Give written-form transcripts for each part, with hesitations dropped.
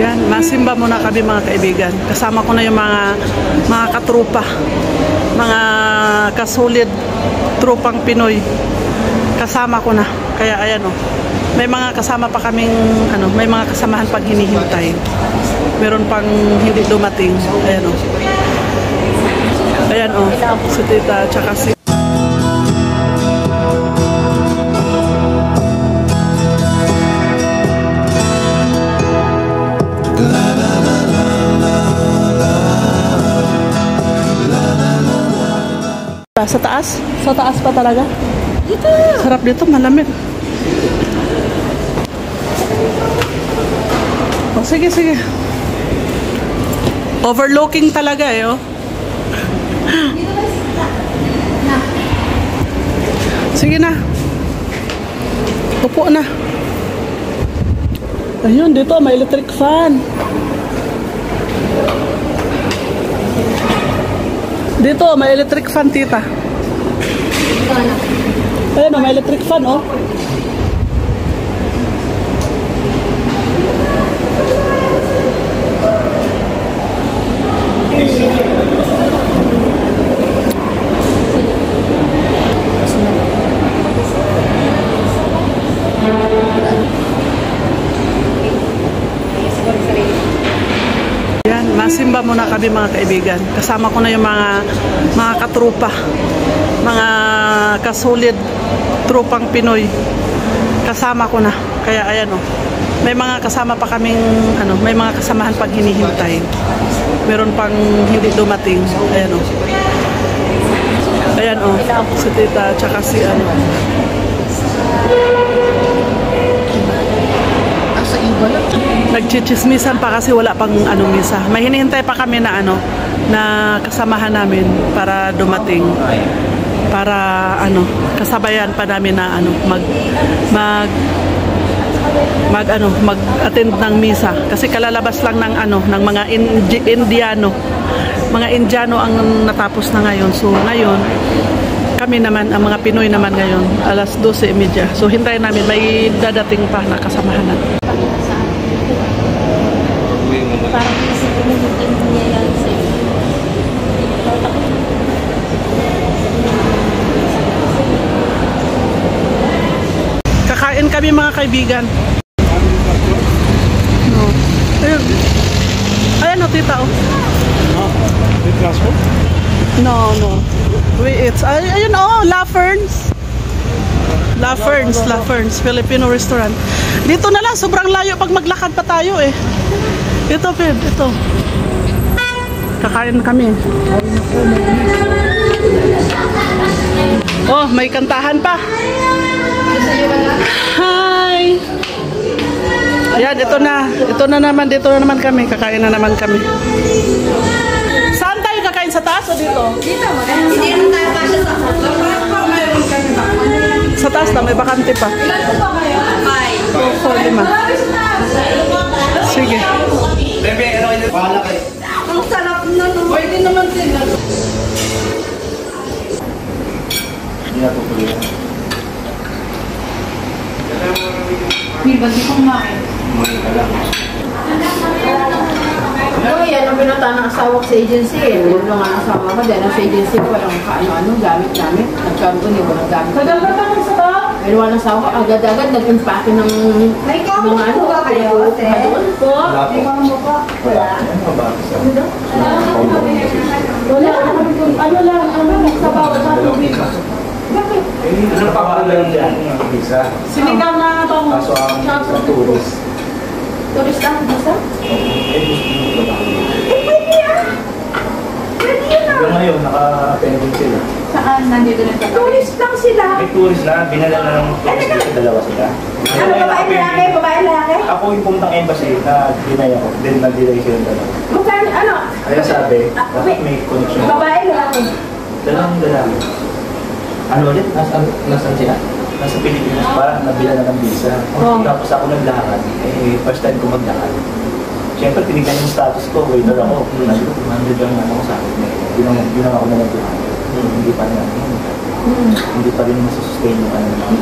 Yan, masimba muna kami mga kaibigan. Kasama ko na yung mga katrupa, mga kasulid trupang Pinoy. Kasama ko na. Kaya ayan oh. May mga kasama pa kaming may mga kasamahan pag hinihintay. Meron pang hindi dumating. Ayan oh. Ayan oh. Si Tita tsaka si sa taas? Sa taas pa talaga? Dito! Sarap dito, malamig. Oh, sige, sige. Overlooking talaga eh, oh. Sige na. Upo na. Ayun, dito may electric fan. Dito, may electric fan, tita. Ayun, may electric fan, oh. Masimba muna kami mga kaibigan. Kasama ko na yung mga katrupa, mga kasulid trupang Pinoy. Kasama ko na. Kaya ayan oh. May mga kasama pa kaming may mga kasamahan pag hinihintay. Meron pang hindi dumating. Ayan oh. Ayan oh. Si Tita tsaka si nagchichismisan pa kasi wala pang misa. May hinihintay pa kami na na kasamahan namin para dumating. Para kasabayan pa namin na mag-attend ng misa kasi kalalabas lang ng mga Indiano. Mga Indiano ang natapos na ngayon. So ngayon kami naman, ang mga Pinoy naman ngayon, alas 12:30. So hintayin namin, may dadating pa na kasamahan natin. Parang isipin niya yan sa'yo. Kakain kami mga kaibigan. No. Ayun. Ayan o, tita o. No, no. Ayun o, La Ferns. La Ferns, Filipino restaurant. Dito na lang, sobrang layo pag maglakad pa tayo eh. Ito, Ped, ito. Kakain kami. Oh, may kantahan pa. Hi! Ayan, ito na. Ito na naman, dito na naman kami. Kakain na naman kami. Saan tayo kakain? Sa taas o dito? Dito, hindi naman tayo kasya sa taas. Sa taas na, may bakante pa. Ilan po ba kayo? 5. Sige. Ang sarap na naman. Pwede naman sila. Hindi na tutuloy. Hindi ba di ko kumain? Yan ang pinunta ng asawa ko sa agency eh. Yun lang ang asawa ko dahil sa agency ko walang gamit-gamit. Nagkaroon ko niyo walang gamit. Tagal ba tayo sa ba? Pero walang asawa ko agad-agad nag-impake ng mga ba kayo? doon po. May mga mukha. Wala. Wala. Nagsabaw sa tubig. Bakit? Ano pa ba lang yan? Visa. Sinigang na ito. Kaso ang tourist. Turis lang, basta? Pwede yan. Pwede yan ah. Hanggang ngayon, naka-pending sila. Saan? Nandito na ito? Tourist lang sila. May tourist na, binala na ng tourist dito, dalawa sila. Ano, babae lalaki? Ako yung pumuntang embassy na dinay ako, then nag-delay silang dalawa. Magkano, ano? Kaya sabi, dapat may connection. Babae lalaki. Dalawang lalaki. Ano ulit? Nasaan sila? Nasa Pilipinas, parang nabila na ng visa. Tapos ako naglakad, first time ko maglakad. Siyempre, tinignan yung status ko, waiter ako. Sabi ko, 200 lang ako sa akin. Yun ang ako na nag-200. Hindi pa rin hindi pa rin masusustain yung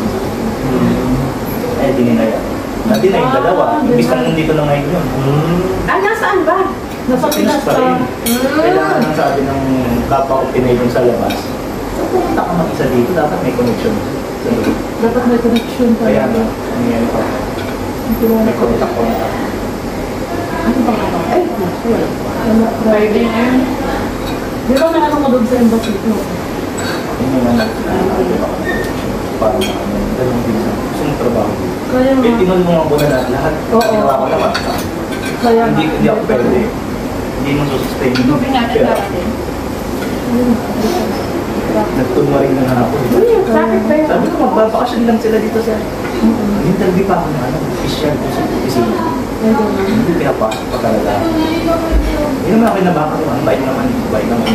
eh, dininay ako. Nadinay yung dalawa. Ibig na nandito na ngayon yun. nasaan ba? Nasa Pinas pa rin. ka. Kailangan ang sabi ng kapwa ko Pinay dun sa labas. Pumunta ka mag-isa dito, dapat may connection sa loob. Dapat may connection pa. Kaya nga, nangyayari pa. May contact. Ano ba nga? Ay, naku. Friday na yun. Di ba may ano ka doon sa embassy? Yung mga parang dalawang bisa. Gusto mong trabaho. Kaya nga. Tinon mo nga muna lahat. Oo. Ginawa ko naman. Kaya nga. Hindi ako pwede. Hindi mo susustain. Tubig natin Pero, darating. nagtunwaring na nga ako. Bakit ba yun? Sabi ko, magbabakasyon lang sila dito sa... Interview pa ako ng official ko sa opisina. Hindi pinapasok pa talaga. Hindi naman ako nabaka ko. Ang bait naman. Bait naman.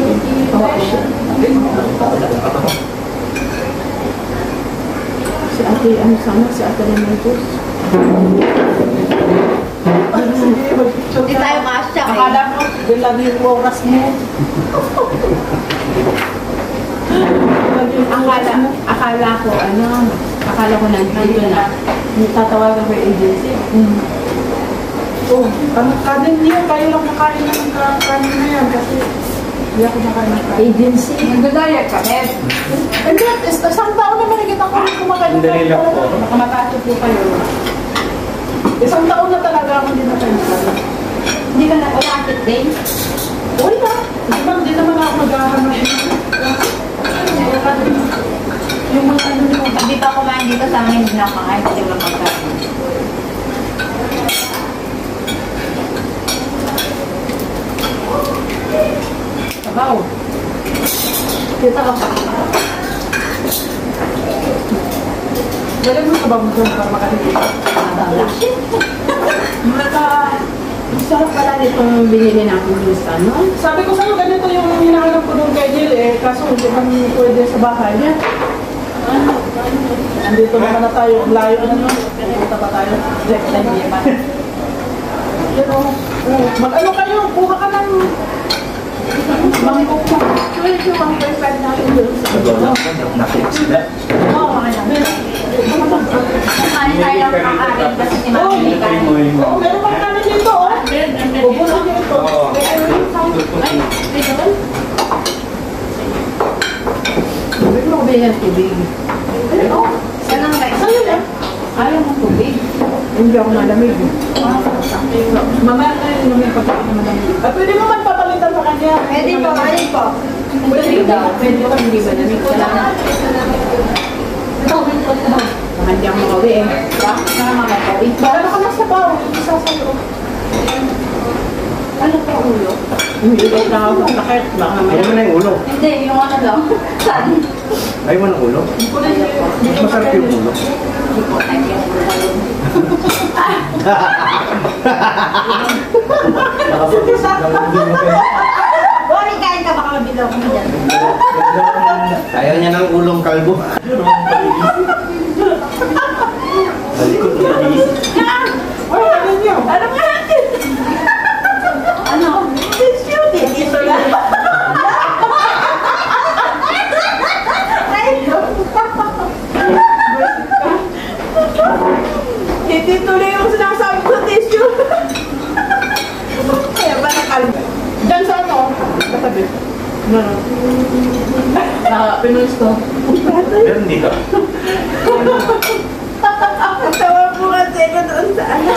Si ate, ano sana? Si ate na may boss. Hindi tayo kasya, eh. Akala ko, bila na yung oras mo. Akala ko, akala ko nandito na. Tatawagan ko yung agency. Oh, ano kanin niya? Kayo lang nakain ng kanin na yan kasi hindi ako nakain ng kanin. Agency? Nagdadaya ka, Ed. Hindi, isang taon naman nakita ko kumakain ng Sandali lang po. Nakamatati po kayo. Isang taon na talaga ako hindi nakain ng kanin. Hindi ka na-umakit din? Uy na, hindi naman ako maghahanap. Yung mga ano nyo. Pag di pa kumain dito sa amin, hindi na kumain kasi wala pagkain. Wow. Kita ka pa. Galing mo sa bang doon para makakita. Sarap pala nitong binili natin yung ano? Sabi ko sa'yo, ganito yung hinahanap ko doon kay Jill eh. Kaso hindi kami pwede sa bahay. Andito naman na tayo. Ang layo na nun. Punta pa tayo. Pero, mag-ano kayo? Kuha ka ng mangkok mo. 21.5 natin yun. Nagawa ko, nakinig sila. Oo, Kumain tayo ng kakain kasi si Mami may kain. Oo, meron pang kanin dito, oh. Bubunan niyo ito. Sabi mo ko ba yung tubig? Saan ang kain? Sa'yo na. Ayaw mo tubig? Hindi ako malamig. Mamaya na yun yung pagkain na malamig. At pwede mo man papalitan sa kanya. Pwede po, ayun po. Pwede daw. Pwede ko hindi ba namig? Salamat. Hindi ako makawi eh. Saka makakawi. Meron ka na sa bawo. Isa sa'yo. Ano pa ulo? Hindi ko na ako sakit. Baka mamaya. Ayaw mo na yung ulo. Hindi, yung ano lang. Saan? Ayaw mo ng ulo? Mas masarap yung ulo. Hindi po, thank you. Nakapagpis lang din mo kayo. Boring, kain ka, baka mabilaw ko dyan. Ayaw niya ng ulong kalbo. Balikot na iisip. Ay, kanin niyo. Ano nga natin? Ano? Tissue. Tissue lang. Tituloy yung sinasabi ko, tissue. Kaya ba nakalbo? Diyan sa ano? Katabi. No. Pinoy store. Meron dito. Tawa po kasi ko doon sa ano.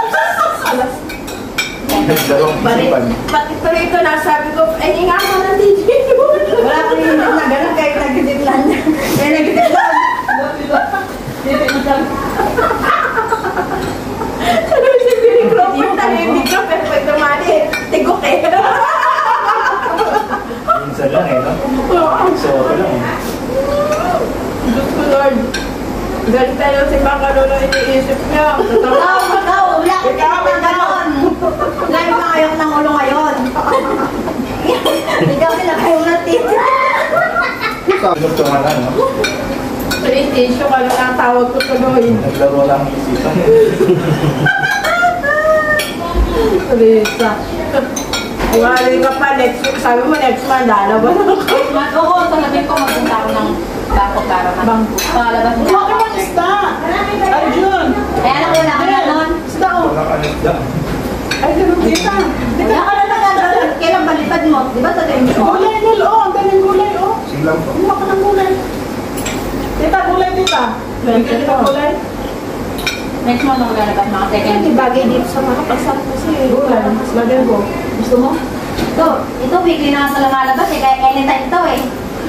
Nagdarong isipan. Pati tuloy ito na sabi ko, ay nga ako ng DJ. Wala kang hindi na gano'n kayo nagditlan niya. Kaya nagditlan. Ano si Billy Crawford tayo hindi ka pero pag tumali, tigok eh. Minsan lang eh, no? So, ako lang eh. Diyos ko Lord. Galing tayo si Baka Lolo iniisip niya. Ikaw, wala ka tingin na gano'n. Live na kayo ng ulo ngayon. Ikaw sila kayo natin. Pinugtungan lang, no? Tissue ka lang ang tawag ko tuloy. Naglaro lang ang isipan. Teresa. Wali ka pa next week. Sabi mo next month, lalabas ako. Oo, sasabihin ko magpunta ako ng bangko para pangalabas mo. Kuha ka ng isda. Arjun. Kaya lang wala ka na nun. Isda, oh. Wala ka nagda. Ay, ganun tita. Wala ka na nagdadala. Kailan balipad mo? Di ba sa tennis mo? Gulay nil, oh. Ang daming gulay, oh. Silang po. Kumuha ka ng gulay. Tita, gulay, tita. Bigyan kita gulay. Next month ako lalabas mga second. Hindi bagay dito sa mga pasarap kasi. Gulay. Lagyan ko. Gusto mo? Ito weekly na sa lumalabas eh. Kaya anytime ito eh.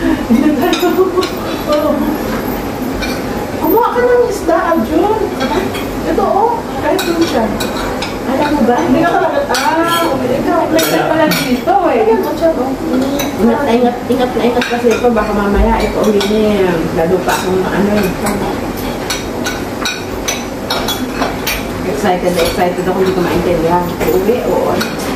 Kumuha ka ng isda, Arjun. Ito, oh. Kahit yun siya. Alam mo ba? Hindi ka talaga, ikaw, play pala dito eh. Ayan, o siya, oh. Ingat na ingat kasi ito. Baka mamaya ito ulit niya. Lalo pa akong ano eh. Excited ako, hindi ko maintindihan. Uuwi, oo.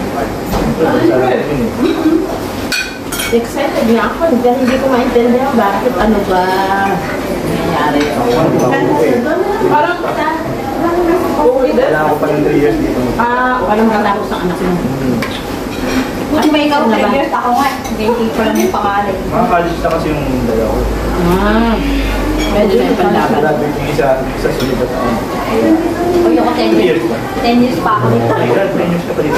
Excited nga ako, dahil hindi ko maintindihan bakit ano ba nangyayari. Parang, uuwi din. Wala ako pa ng 3 years dito. Walang katapos ang anak mo. Kung may ikaw 3 years, ako nga. Hindi ko lang yung pangalan. Mga college na kasi yung dalawa. Medyo may panlaban. Graduate yung isa sulit na taon. O yung 10 years. 10 years pa ako dito. Ay, grad, 10 years ka pa dito.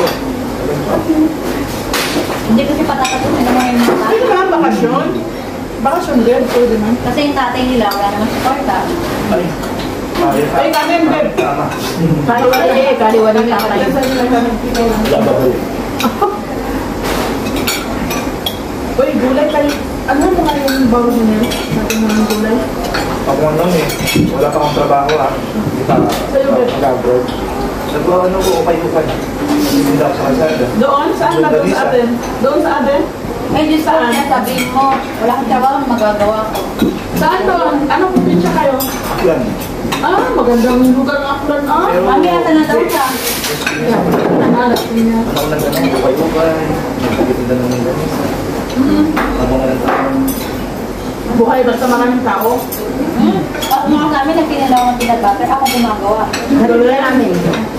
Hindi kasi patatapusin naman yung mga Hindi tao. naman bakasyon. Bakasyon din, pwede man. Kasi yung tatay nila, wala naman support ah. Ay, Ay, kanin, babe. Tama. Kaliwa ng tatay. Wala ba po? Uy, gulay kayo. Ano mo nga yung bago niya? Sabi mo ng gulay? Ako ano eh, wala pa akong trabaho Di pa mag-abroad. Ano ko, upay-upay. Hindi ako sa kalsada. Doon? Saan ba? Doon sa atin? Doon sa atin? Eh, Diyos ko, Saan? sabihin mo, wala kang trabaho, magagawa ko. Saan doon? Anong probinsya kayo? Yan. Magandang lugar ng Aklan. Mami, nasa na daw siya. Nanalas niya. Ako lang ganun, upay-upay. Nagtitinda ng ganun. Ako nga lang taon. Buhay ba sa maraming tao? At mga kami, nagpinalaw ng pinag-butter, ako gumagawa. Gulay namin.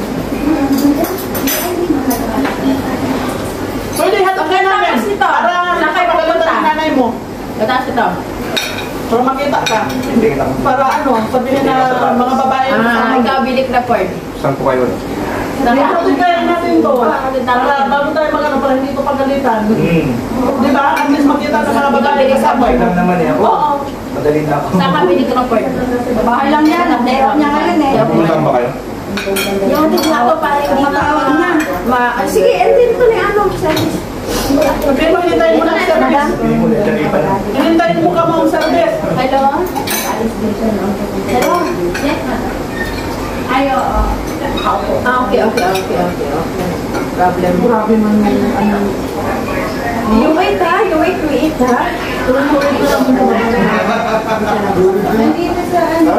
Pwede hatagay namin. Para nakaipagalata ng nanay mo. Mataas ito. Para makita ka. Hindi lang. Para ano, sabihin na mga babae. Ikaw bilik na Ford. Saan po kayo? Hindi kaya natin to. Para bago tayo magano para hindi ko pagalitan. Di ba? At least makita ng mga babae sa Okay lang naman eh. Ako, Oo. madali na ako. Saan ka bilik na Ford? Bahay lang yan, update niya ngayon eh. Pumunta ba kayo? Yung tignan ko para yung makakawag na. Sige, endin ko na ano. Service. Sabihin mo, hintayin mo ng service. Hindi mo na dyan ipan. Hintayin mo ka mo ang service. Hello? Hello? Ay, oo. Okay. Problem. Grabe man yung ano. You wait ha, you wait to eat ha. Tuloy-tuloy ko lang muna. Nandito sa ano?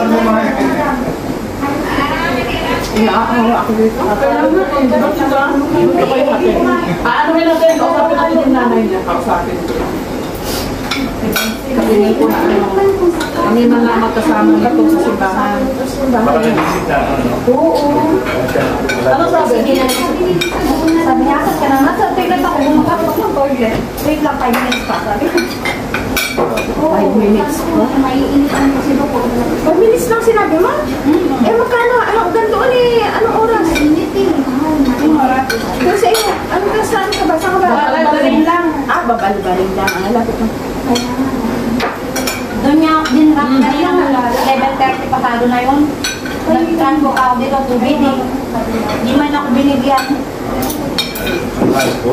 Inaakaw ako dito. Kailangan na, di ba sila? Ito kayo natin. Ano natin? Kausapin natin yung nanay niya. Kausapin. Kasi hindi ko na ano. Kami man lang magkasama nito sa simbahan. Baka nag-isip na ano. Oo. Ano sabi? Sige na. Sabi niya, akit ka na nga. Sa tignan ako, bumakapot ng toilet. Wait lang, 5 minutes pa. Sabi ko. 5 minutes pa. Maiinitan kasi doon po. 5 minutes lang sinabi mo? Eh magkano? Anong gandoon eh? Anong oras? Meeting. Kung sa iyo, ano ka saan ka ba? Saan ka ba? Babal-baling lang. Babal-baling lang. Ang lapit mo. Doon niya din rap na yung 11:30 pasado na yun. Nag-transport ako dito, tubig eh. Di man ako binigyan. Ang ayos ko.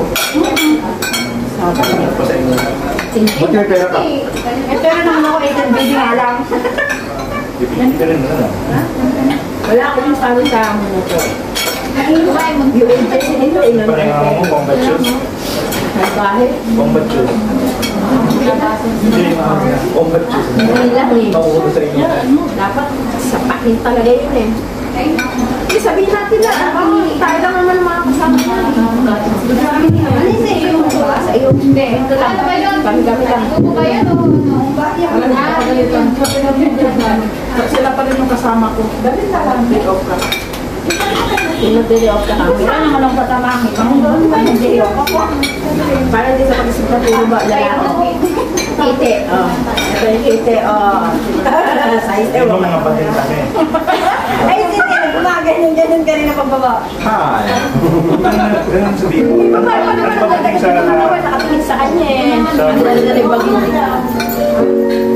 Pa sa inyo. Ba't may pera ka? Eh, pero naman ako 18 baby nga lang. Ipipili ka rin na lang. Wala ako yung sabi sa amo na to. Kumain mo. Yung interest nito, ilan Parang nga mo, bombat shoes. Nagbahe. Bombat shoes. Hindi, bombat shoes. Hindi lang eh. Makukuha sa inyo. Dapat sapakin talaga yun eh. Eh, sabihin natin na, tayo lang naman ang mga kasama na. Ano yung sa iyo? Sa iyo. Hindi. Ito lang. Ano ba yun? Kami-kami lang. Ano ba yan? Alam mo, pagalitan. Sila pa rin yung kasama ko. Dali na lang. Take off ka. Pinag-day off ka kami. Wala naman ako patamaki. Pang-day off ako. Para hindi sa pag-isip na puro ba, lalaki. Kite. Ito yung kite. Size Hindi mo mga patin kami. Ay, hindi. Gumagawa ganyan-ganyan kanina pagbaba. Hi! Ganun sabihin mo. Paano naman ang ganda Nagpapating sa... nakatingin sa kanya eh. Sa- Ang dali-dali bagay niya.